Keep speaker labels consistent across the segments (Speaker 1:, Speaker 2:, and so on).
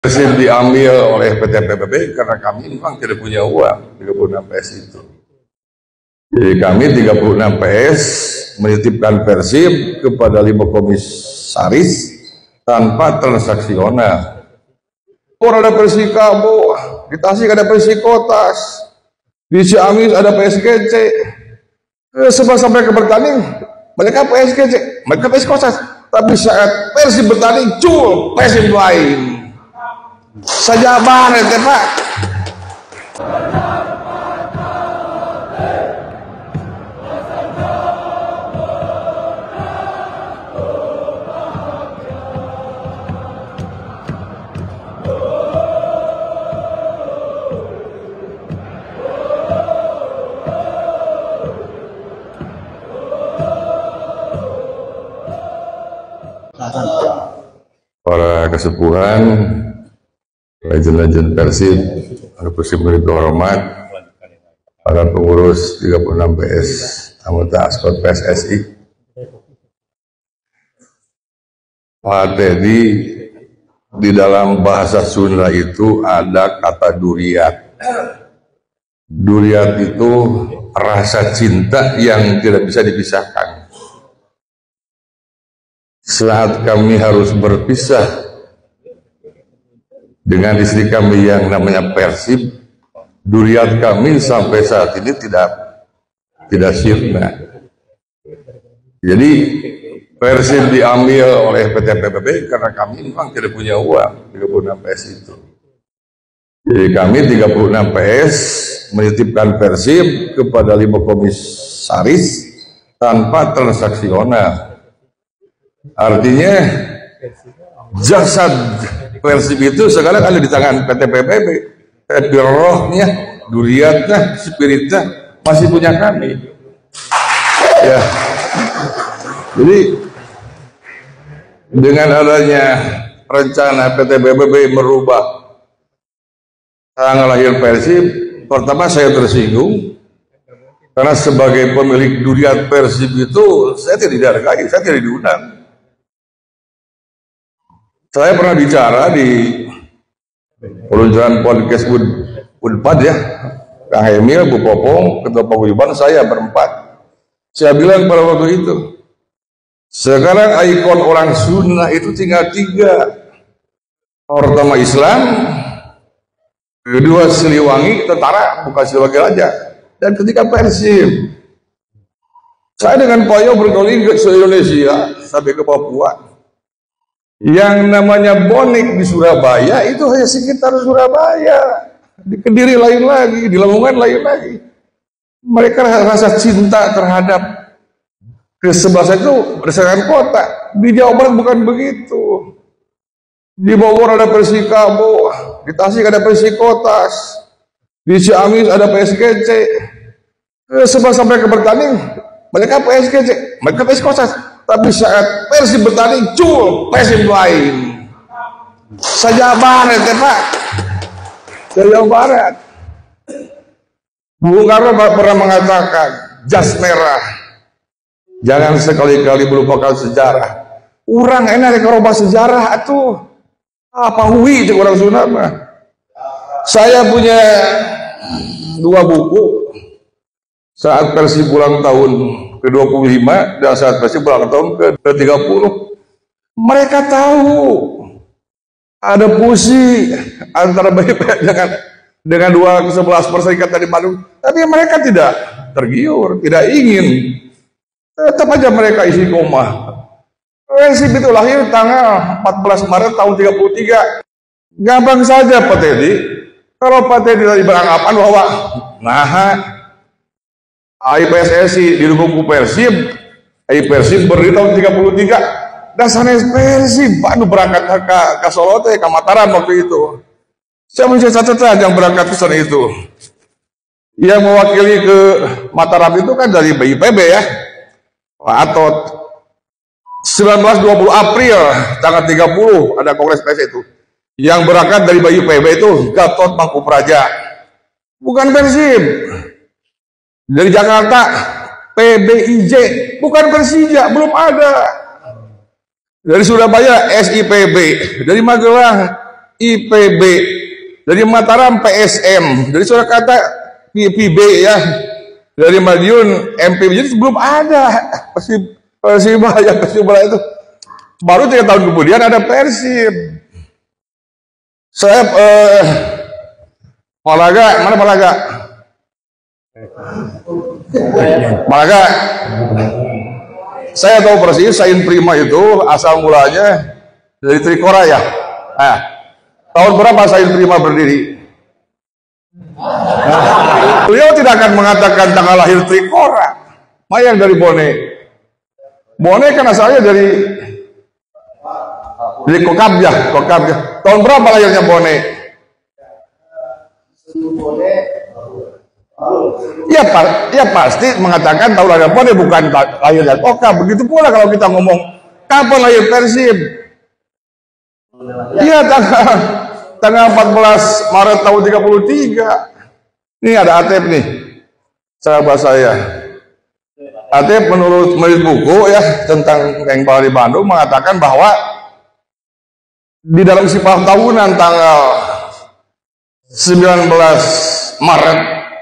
Speaker 1: Persib diambil oleh PT PBB karena kami memang tidak punya uang 36 PS itu. Jadi kami 36 PS menitipkan Persib kepada 5 komisaris tanpa transaksional. Ada Persikabo, di Tasik ada Persikotas, di Ciamis ada PSGC. Sebab sampai ke bertanding mereka PSGC, mereka Persikotas. Tapi saat Persib bertanding, cul Persib lain. Sajabar ya Pak. Para kesepuhan, legend-legend Persib, Persib beri hormat, para pengurus 36 PS, anggota Askot PSSI, Pak Teddy, di dalam bahasa Sunda itu ada kata duriat. Duriat itu rasa cinta yang tidak bisa dipisahkan. Saat kami harus berpisah dengan istri kami yang namanya Persib, duriat kami sampai saat ini tidak sirna. Jadi Persib diambil oleh PT PBB karena kami memang tidak punya uang 36 PS itu. Jadi kami 36 PS menitipkan Persib kepada 5 komisaris tanpa transaksional. Artinya jasad Persib itu sekarang ada di tangan PT PBB, tapi rohnya, duriatnya, spiritnya masih punya kami. Ya, jadi dengan adanya rencana PT PBB merubah tanggal lahir Persib, pertama saya tersinggung karena sebagai pemilik duriat Persib itu saya tidak dihargai, saya tidak diundang. Saya pernah bicara di peluncuran podcast Unpad ya, Kang Emil, Bu Popong, Ketua Paguyuban, saya berempat. Saya bilang pada waktu itu, sekarang ikon orang Sunda itu tinggal 3. Pertama Islam, kedua Siliwangi, tentara, bukan Siliwangi Raja, dan ketiga Persib. Saya dengan Pak Yo berkeliling ke Indonesia sampai ke Papua. Yang namanya bonek di Surabaya itu hanya sekitar Surabaya, di Kediri lain lagi, di Lamongan lain lagi. Mereka rasa cinta terhadap kesebelasan itu berdasarkan kota. Di Jawa Barat bukan begitu. Di Bogor ada Persikabo, di Tasik ada Persikotas, di Ciamis ada PSGC. Sebab sampai ke bertanding mereka PSGC, mereka Persikotas. Tapi saat Persib bertanding, cul Persib lain. Sajabar ya Pak. Jawa Barat. Bung Karno pernah mengatakan, jas merah, jangan sekali-kali melupakan sejarah. Orang enak kalau sejarah itu apa hui itu orang Sunda mah. Saya punya 2 buku saat Persib ulang tahun ke-25 dan saat Persib ulang tahun ke-30. Mereka tahu ada fusi antara BIP dengan 211 Perserikatan di Bandung, tapi mereka tidak tergiur, tidak ingin. Tetap aja mereka isi koma. Persib itu lahir tanggal 14 Maret tahun 33. Gampang saja Pak Teddy. Kalau Pak Teddy tadi beranggapan bahwa PSSI didukung Persib, Persib berdiri tahun 33. Dasarnya Persib, aduh berangkat ke Solo ke Mataram waktu itu. Saya punya catatan yang berangkat ke sana itu. Yang mewakili ke Mataram itu kan dari BIP ya, Pak Atot. 19-20 April tanggal 30 ada Kongres PSSI itu. Yang berangkat dari BIP itu Gatot Mangkupraja, bukan Persib. Dari Jakarta PBIJ, bukan Persija, belum ada. Dari Surabaya SIPB, dari Magelang IPB, dari Mataram PSM, dari Surakarta PB ya, dari Madiun MPB. Jadi belum ada Persibaya itu. Baru 3 tahun kemudian ada Persib. Saya Malaga, mana Malaga? Malaga. Saya tahu persis Sain Prima itu asal mulanya dari Trikora ya. Nah, tahun berapa Sain Prima berdiri? Beliau tidak akan mengatakan tanggal lahir Trikora. Mayang dari Bone. Bone kan asalnya dari Kokabja. Tahun berapa lahirnya Bone? Ya pasti mengatakan tahun lahir Bone bukan lahir dari Kokab. Begitu pula kalau kita ngomong kapan lahir Persib? Iya tanggal 14 Maret tahun 33. Ini ada Atep nih, sahabat saya. Atep menurut buku ya tentang Keng Bali Bandung mengatakan bahwa di dalam sifat tahunan tanggal 19 Maret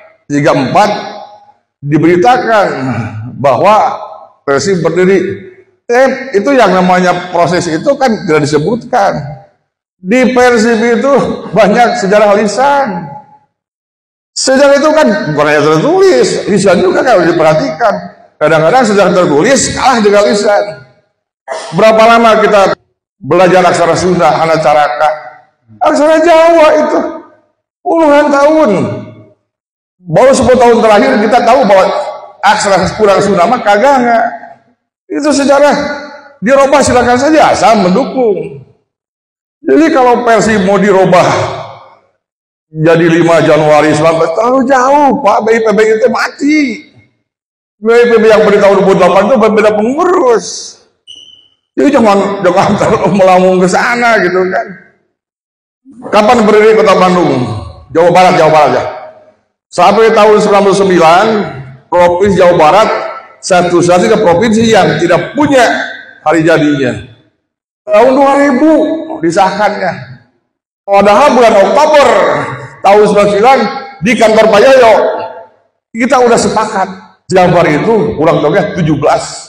Speaker 1: 34 diberitakan bahwa Persib berdiri. Itu yang namanya proses itu kan tidak disebutkan. Di Persib itu banyak sejarah lisan. Sejarah itu kan bukan hanya tertulis, lisan juga kalau diperhatikan. Kadang-kadang sejarah tertulis kalah dengan lisan. Berapa lama kita belajar aksara Sunda, Hana Caraka, aksara Jawa itu puluhan tahun. Baru 10 tahun terakhir kita tahu bahwa aksara kurang Sunda mah kagak. Itu sejarah dirubah silakan saja asal mendukung. Jadi kalau Persib mau dirubah jadi 5 Januari 19 terlalu jauh Pak. BIPB itu mati. BIPB yang pada tahun 2008 itu berbeda pengurus. Jadi jangan terlalu melambung ke sana gitu kan. Kapan berdiri Kota Bandung? Jawa Barat ya. Sampai tahun 99 Provinsi Jawa Barat satu-satunya provinsi yang tidak punya hari jadinya. Tahun 2000 disahkannya. Padahal bulan Oktober tahun 99 di kantor Pak Yoyo kita udah sepakat Jabar itu ulang tahunnya 19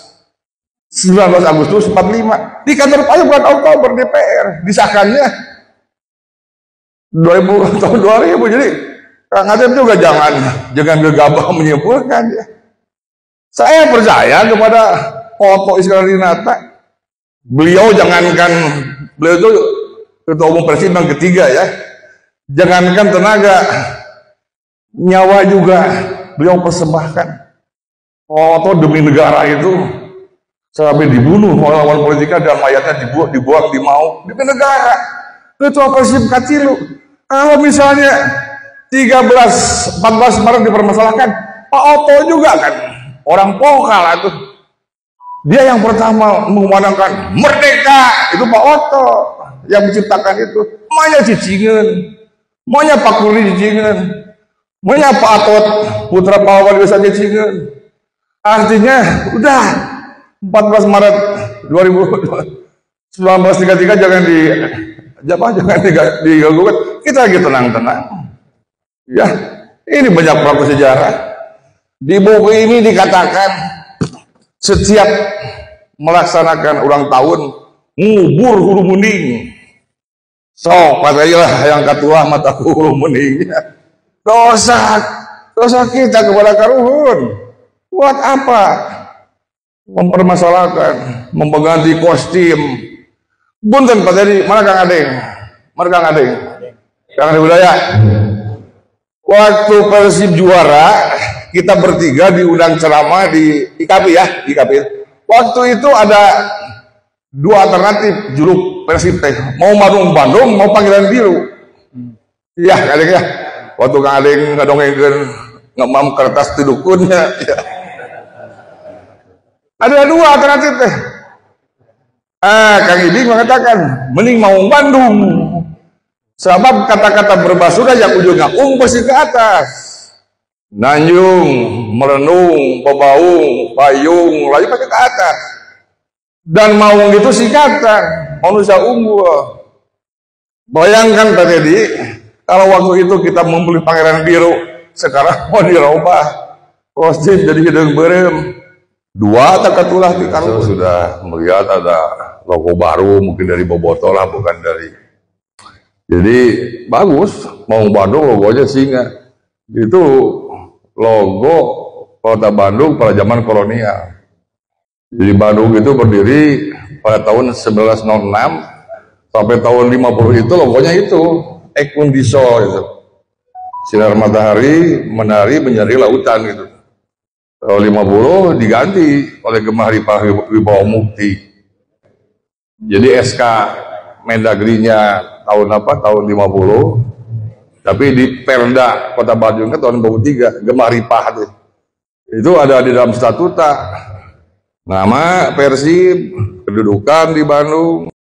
Speaker 1: Agustus 45 di kantor Pak Yoyo bulan Oktober DPR disahkannya 2000 tahun 2000. Jadi Kang Atep juga jangan gegabah menyimpulkan ya. Saya percaya kepada Oto Iskarrinata. Beliau itu Ketua Umum Persib yang ketiga ya. Jangankan tenaga, nyawa juga beliau persembahkan. Oto demi negara itu sampai dibunuh oleh lawan politika dan mayatnya dibuang di Mauk demi negara. Ketua Persib Katilu. Kalau misalnya 14 Maret dipermasalahkan, Pak Oto juga kan orang pokal itu. Dia yang pertama mengumandangkan merdeka, itu Pak Oto yang menciptakan itu. Maunya Cicingan, maunya Pak Kurni Cicingan, maunya Pak Atot putra Pak Wali Desa Cicingan. Artinya udah 14 Maret 1933 jangan diganggu. Kita lagi tenang-tenang. Ya, ini banyak pelaku sejarah. Di buku ini dikatakan setiap melaksanakan ulang tahun ngubur hulu mending. So, katanya yang ketua mata hulu mending. Dosa kita kepada karuhun. Buat apa? Mempermasalahkan, mengganti kostum. Bunten Pak Teddy, mana Kang Adeng? Kang Adeng Budaya. Waktu Persib juara, kita bertiga diundang ceramah di IKP ya, IKP. Waktu itu ada 2 alternatif juruk Persib teh, mau Marung Bandung, mau Panggilan Biru. Iya, Adeng ya. Waktu Kang Adeng ngadongengkeun ngemam kertas tidukunnya. Ya. Ada 2 alternatif teh. Kang Ibing mengatakan mending mau Bandung. Sebab kata-kata berbahasa yang ujungnya pasti ke atas. Nanjung, merenung, pebaung, payung, lagi pakai ke atas. Dan maung itu singkatan, manusia unggul. Bayangkan Pak Deddy, kalau waktu itu kita membeli Pangeran Biru, sekarang mau dirubah kostum jadi hidung berem. Dua takatulah di Karung sudah melihat ada logo baru, mungkin dari Boboto lah, bukan dari. Jadi bagus, mau Bandung logonya singa. Itu logo Kota Bandung pada zaman kolonial. Jadi Bandung itu berdiri pada tahun 1906 sampai tahun 50 itu logonya itu Ekundiso itu. Sinar matahari menari menjadi lautan gitu. Tahun 50 diganti oleh Gemah Ripah Wibawa Mukti. Jadi SK Mendagrinya tahun apa? Tahun 50. Tapi di Perda Kota Bandung kan tahun 53 Gemah Ripah itu ada di dalam statuta. Nama Persib, kedudukan di Bandung.